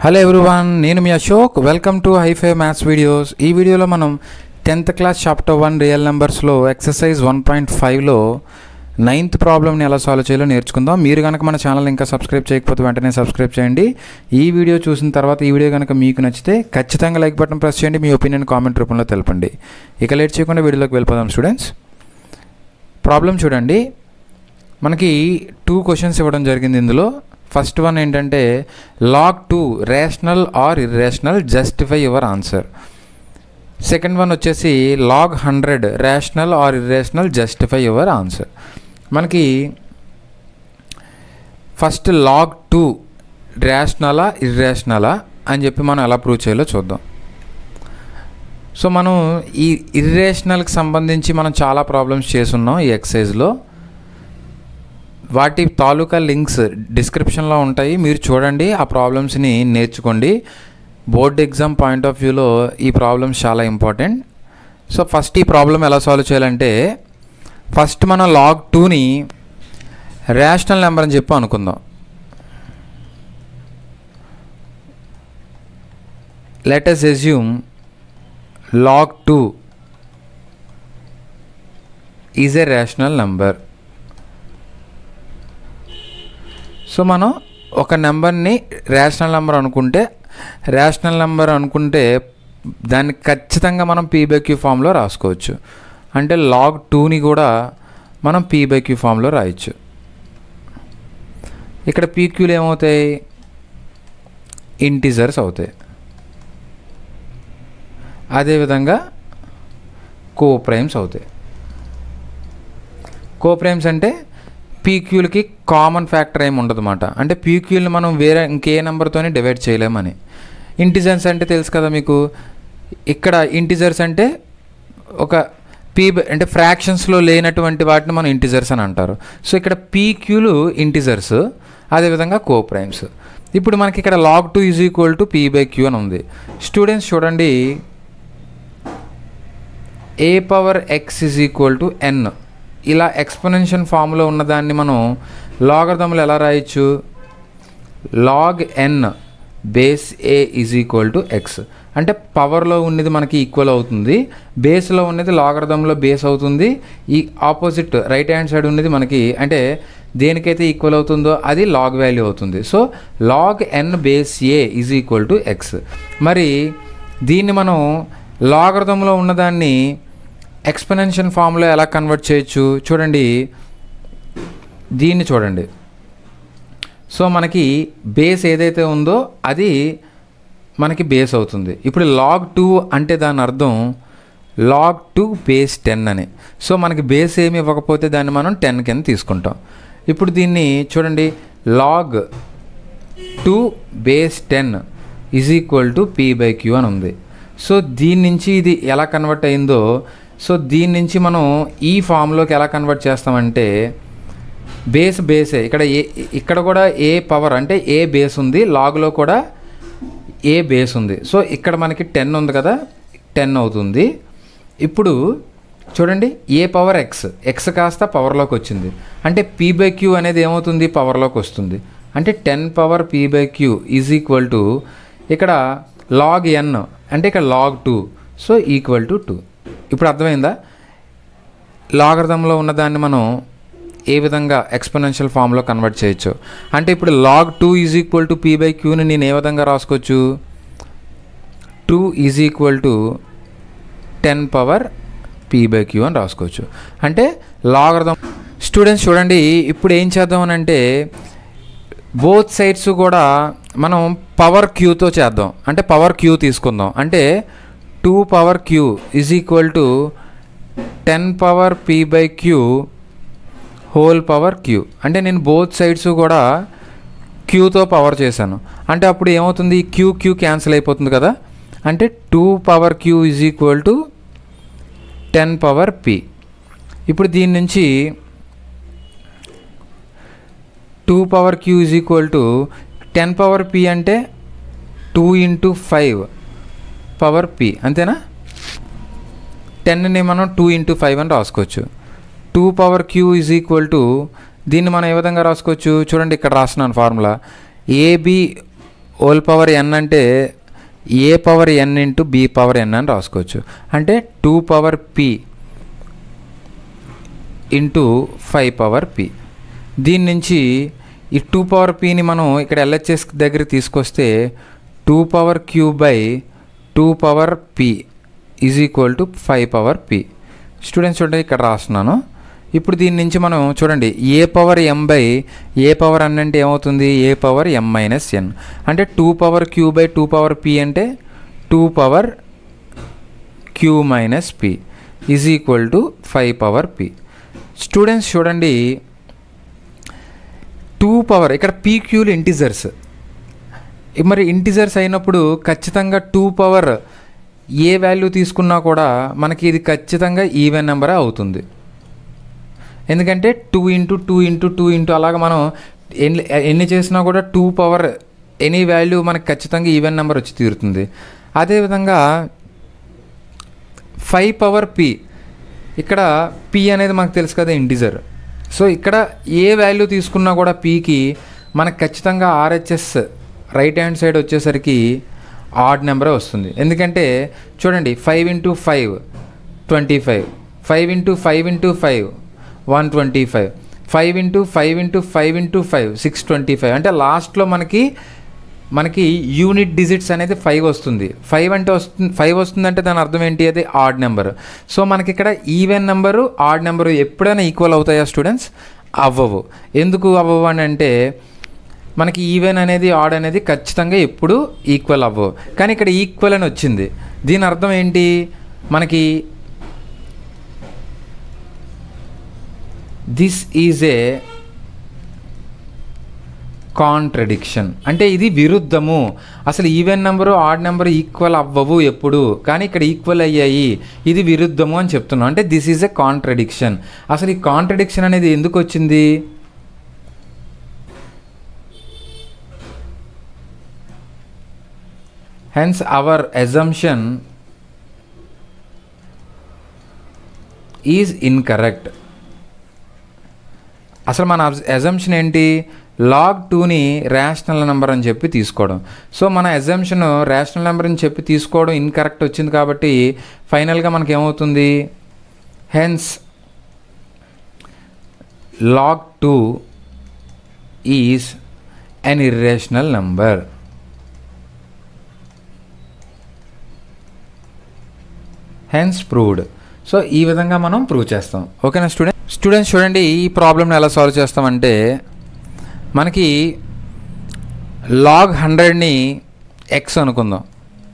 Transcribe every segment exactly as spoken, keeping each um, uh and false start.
Hello everyone, నేను మీ Ashok. Welcome to hi fi maths videos. ఈ వీడియోలో మనం tenth class chapter one real నెంబర్స్లో ఎక్సర్సైజ్ వన్ పాయింట్ ఫైవ్లో నైన్త్ ప్రాబ్లమ్ని ఎలా సాల్వ్ చేయాలో నేర్చుకుందాం. మీరు కనుక మన ఛానల్ ఇంకా సబ్స్క్రైబ్ చేయకపోతే వెంటనే సబ్స్క్రైబ్ చేయండి. ఈ వీడియో చూసిన తర్వాత ఈ వీడియో కనుక మీకు నచ్చితే ఖచ్చితంగా లైక్ బటన్ ప్రెస్ చేయండి. మీ ఒపీనియన్ కామెంట్ రూపంలో తెలపండి. ఇక లేట్ చేయకుండా వీడియోలోకి వెళ్ళిపోదాం స్టూడెంట్స్. ప్రాబ్లం చూడండి, మనకి టూ క్వశ్చన్స్ ఇవ్వడం జరిగింది. ఇందులో ఫస్ట్ వన్ ఏంటంటే log two rational or irrational, justify your answer. Second one వచ్చేసి log hundred rational or irrational, justify your answer. మనకి ఫస్ట్ లాగ్ టూ రేషనలా ఇర్రేషనలా అని చెప్పి మనం ఎలా ప్రూవ్ చేయాలో చూద్దాం. సో మనం ఈ ఇర్రేషనల్కి సంబంధించి మనం చాలా ప్రాబ్లమ్స్ చేసున్నాం ఈ ఎక్సర్సైజ్లో. వాటి తాలూకా లింక్స్ డిస్క్రిప్షన్లో ఉంటాయి, మీరు చూడండి, ఆ ప్రాబ్లమ్స్ని నేర్చుకోండి. బోర్డ్ ఎగ్జామ్ పాయింట్ ఆఫ్ వ్యూలో ఈ ప్రాబ్లమ్స్ చాలా ఇంపార్టెంట్. సో ఫస్ట్ ఈ ప్రాబ్లం ఎలా సాల్వ్ చేయాలంటే, ఫస్ట్ మనం లాగ్ టూని రేషనల్ నెంబర్ అని చెప్పి అనుకుందాం. Let us assume log two is a rational number. So మనం ఒక నెంబర్ని రేషనల్ నెంబర్ అనుకుంటే రేషనల్ నెంబర్ అనుకుంటే దాన్ని ఖచ్చితంగా మనం పీ బై క్యూ ఫామ్లో రాసుకోవచ్చు. అంటే లాగ్ టూని కూడా మనం పీ బై క్యూ ఫామ్లో రాయొచ్చు. ఇక్కడ పీక్యూలు ఏమవుతాయి? ఇంటిజర్స్ అవుతాయి. అదేవిధంగా కోప్రైమ్స్ అవుతాయి. కోప్రైమ్స్ అంటే పీక్యూలకి కామన్ ఫ్యాక్టర్ ఏమి ఉండదు అన్నమాట. అంటే పీక్యూల్ని మనం వేరే ఇంకే నెంబర్తోనే డివైడ్ చేయలేమని. ఇంటిజర్స్ అంటే తెలుసు కదా మీకు. ఇక్కడ ఇంటిజర్స్ అంటే ఒక పీ అంటే ఫ్రాక్షన్స్లో లేనటువంటి వాటిని మనం ఇంటిజర్స్ అని అంటారు. సో ఇక్కడ పీక్యూలు ఇంటిజర్స్, అదేవిధంగా కోప్రైమ్స్. ఇప్పుడు మనకి ఇక్కడ log two is equal to p by q అని ఉంది. స్టూడెంట్స్ చూడండి, a power x is equal to n, ఇలా ఎక్స్పోనెన్షియల్ ఫామ్లో ఉన్నదాన్ని మనం లాగరిథంలో ఎలా రాయొచ్చు? Log n base a is equal to x. అంటే పవర్లో ఉన్నది మనకి ఈక్వల్ అవుతుంది, బేస్లో ఉన్నది లాగరిథంలో బేస్ అవుతుంది. ఈ ఆపోజిట్ రైట్ హ్యాండ్ సైడ్ ఉన్నది మనకి అంటే దేనికైతే ఈక్వల్ అవుతుందో అది లాగ్ వాల్యూ అవుతుంది. So log n base a is equal to x. మరి దీన్ని మనం లాగరిథంలో ఉన్నదాన్ని ఎక్స్పోనెన్షియల్ ఫామ్లో ఎలా కన్వర్ట్ చేయొచ్చు? చూడండి, దీన్ని చూడండి. సో మనకి బేస్ ఏదైతే ఉందో అది మనకి బేస్ అవుతుంది. ఇప్పుడు లాగ్ టూ అంటే దాని అర్థం లాగ్ టూ బేస్ టెన్ అని. సో మనకి బేస్ ఏమి ఇవ్వకపోతే దాన్ని మనం టెన్ కింద తీసుకుంటాం. ఇప్పుడు దీన్ని చూడండి, log two base ten is equal to p by q అని ఉంది. సో దీని నుంచి ఇది ఎలా కన్వర్ట్ అయిందో, సో దీని నుంచి మనం ఈ ఫామ్లోకి ఎలా కన్వర్ట్ చేస్తామంటే బేస్ బేసే. ఇక్కడ ఏ ఇక్కడ కూడా ఏ పవర్ అంటే ఏ బేస్ ఉంది, లాగ్లో కూడా ఏ బేస్ ఉంది. సో ఇక్కడ మనకి టెన్ ఉంది కదా, టెన్ అవుతుంది. ఇప్పుడు చూడండి, ఏ పవర్ ఎక్స్, ఎక్స్ కాస్త పవర్లోకి వచ్చింది. అంటే పీ బై క్యూ అనేది ఏమవుతుంది? పవర్లోకి వస్తుంది. అంటే ten power p by q is equal to ఇక్కడ లాగ్ ఎన్ అంటే ఇక్కడ log two, so equal to two. ఇప్పుడు అర్థమైందా? లాగరిథంలో ఉన్నదాన్ని మనం ఏ విధంగా ఎక్స్పోనెన్షియల్ ఫామ్లో కన్వర్ట్ చేయొచ్చు. అంటే ఇప్పుడు log two is equal to p by క్యూని నేను ఏ విధంగా రాసుకోవచ్చు? Two is equal to ten power p by q అని రాసుకోవచ్చు. అంటే లాగరిథం. స్టూడెంట్స్ చూడండి, ఇప్పుడు ఏం చేద్దాం అంటే బోత్ సైడ్స్ కూడా మనం పవర్ క్యూతో చేద్దాం. అంటే పవర్ క్యూ తీసుకుందాం. అంటే two power q is equal to ten power p by q whole power q. అంటే నేను బోత్ సైడ్స్ కూడా క్యూతో పవర్ చేశాను. అంటే అప్పుడు ఏమవుతుంది? క్యూ క్యూ క్యాన్సిల్ అయిపోతుంది కదా. అంటే two power q is equal to ten power p. ఇప్పుడు దీని నుంచి two power q is equal to ten power p అంటే two into five power p, అంతేనా? టెన్ని మనం టూ ఇంటూ ఫైవ్ అని రాసుకోవచ్చు. Two power q is equal to దీన్ని మనం ఏ విధంగా రాసుకోవచ్చు? చూడండి, ఇక్కడ రాస్తున్నాను formula. A b whole power n అంటే a power n into b power n అని రాసుకోవచ్చు. అంటే two power p into five power p. దీని నుంచి ఈ టూ పవర్ పిని మనం ఇక్కడ ఎల్హెచ్ఎస్ దగ్గర తీసుకొస్తే two power q by two power p is equal to five power p. Students చూడండి ఇక్కడ రాస్తున్నాను. ఇప్పుడు దీని నుంచి మనం చూడండి a power m by a power n అంటే ఏమవుతుంది, a power m minus n. అంటే two power q by two power p అంటే two power q minus p is equal to five power p. Students చూడండి two power ఇక్కడ పీక్యూలు integers, మరి integers అయినప్పుడు ఖచ్చితంగా టూ పవర్ ఏ వాల్యూ తీసుకున్నా కూడా మనకి ఇది ఖచ్చితంగా ఈవెన్ నెంబరే అవుతుంది. ఎందుకంటే two into two into two into అలాగ మనం ఎన్ని ఎన్ని చేసినా కూడా టూ పవర్ ఎనీ వాల్యూ మనకి ఖచ్చితంగా ఈవెన్ నెంబర్ వచ్చి తీరుతుంది. అదేవిధంగా ఫైవ్ పవర్ పి, ఇక్కడ పి అనేది మనకు తెలుసు కదా ఇంటిజర్. సో ఇక్కడ ఏ వాల్యూ తీసుకున్నా కూడా పీకి మనకు ఖచ్చితంగా ఆర్హెచ్ఎస్ రైట్ హ్యాండ్ సైడ్ వచ్చేసరికి ఆడ్ నెంబరే వస్తుంది. ఎందుకంటే చూడండి five into five twenty five, five into five into five one twenty five, five into five into five into five six twenty five. అంటే లాస్ట్లో మనకి మనకి యూనిట్ డిజిట్స్ అనేది ఫైవ్ వస్తుంది. ఫైవ్ అంటే వస్తుంది ఫైవ్ వస్తుందంటే దాని అర్థం ఏంటి, అది ఆడ్ నెంబర్. సో మనకి ఇక్కడ ఈవెన్ నెంబరు ఆడ్ నెంబరు ఎప్పుడైనా ఈక్వల్ అవుతాయా స్టూడెంట్స్? అవ్వవు. ఎందుకు అవ్వవు అని అంటే మనకి ఈవెన్ అనేది ఆడ్ అనేది ఖచ్చితంగా ఎప్పుడు ఈక్వల్ అవ్వవు. కానీ ఇక్కడ ఈక్వల్ అని వచ్చింది. దీని అర్థం ఏంటి, మనకి దిస్ ఈజ్ ఏ కాంట్రడిక్షన్. అంటే ఇది విరుద్ధము. అసలు even number odd number equal అవ్వవు ఎప్పుడు, కానీ ఇక్కడ ఈక్వల్ అయ్యాయి, ఇది విరుద్ధము అని చెప్తున్నాం. అంటే దిస్ ఈజ్ ఎ కాంట్రడిక్షన్. అసలు ఈ కాంట్రడిక్షన్ అనేది ఎందుకు వచ్చింది, hence our assumption is incorrect. అసలు మన అజంప్షన్ ఏంటి, లాగ్ టూని రేషనల్ నెంబర్ అని చెప్పి తీసుకోవడం. సో మన అజంప్షన్ రేషనల్ నెంబర్ అని చెప్పి తీసుకోవడం ఇన్కరెక్ట్ వచ్చింది. కాబట్టి ఫైనల్గా మనకి ఏమవుతుంది, hence log two is an irrational number. Hence proved. So ఈ విధంగా మనం ప్రూవ్ చేస్తాం. ఓకేనా స్టూడెంట్? స్టూడెంట్స్ చూడండి ఈ ప్రాబ్లమ్ని ఎలా సాల్వ్ చేస్తామంటే మనకి లాగ్ హండ్రెడ్ని ఎక్స్ అనుకుందాం.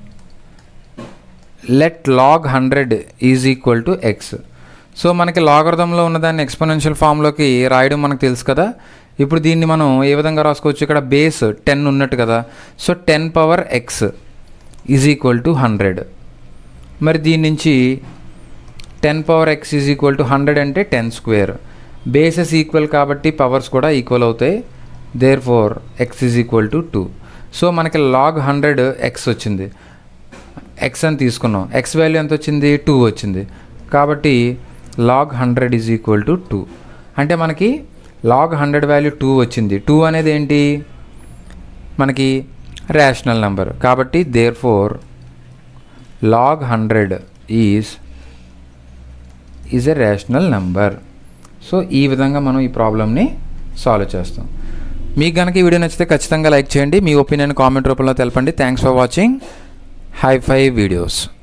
Let log hundred is equal to x. So మనకి లాగరిథంలో ఉన్నదాన్ని ఎక్స్పోనెన్షియల్ ఫామ్లోకి రాయడం మనకు తెలుసు కదా. ఇప్పుడు దీన్ని మనం ఏ విధంగా రాసుకోవచ్చు, ఇక్కడ బేస్ టెన్ ఉన్నట్టు కదా. So ten power x is equal to hundred. మరి దీని నుంచి ten power x is equal to hundred అంటే టెన్ స్క్వేర్. బేసెస్ ఈక్వల్ కాబట్టి పవర్స్ కూడా ఈక్వల్ అవుతాయి. Therefore x is equal to two. So మనకి లాగ్ హండ్రెడ్ ఎక్స్ వచ్చింది, x అని తీసుకున్నాం. ఎక్స్ వాల్యూ ఎంత వచ్చింది, టూ వచ్చింది. కాబట్టి log hundred is equal to two. అంటే మనకి లాగ్ హండ్రెడ్ వాల్యూ టూ వచ్చింది. టూ అనేది ఏంటి, మనకి రేషనల్ నెంబర్. కాబట్టి therefore log hundred is is a rational number. So ఈ విధంగా మనం ఈ ప్రాబ్లమ్ని సాల్వ్ చేస్తాం. మీకు కనుక ఈ వీడియో నచ్చితే ఖచ్చితంగా లైక్ చేయండి, మీ ఒపీనియన్ కామెంట్ రూపంలో తెలపండి. Thanks for watching hi fi videos.